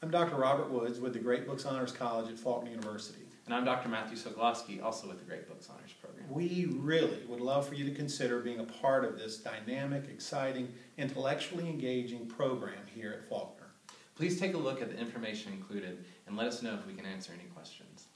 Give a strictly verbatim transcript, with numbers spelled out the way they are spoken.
I'm Doctor Robert Woods with the Great Books Honors College at Faulkner University. And I'm Doctor Matthew Sokolowski, also with the Great Books Honors Program. We really would love for you to consider being a part of this dynamic, exciting, intellectually engaging program here at Faulkner. Please take a look at the information included and let us know if we can answer any questions.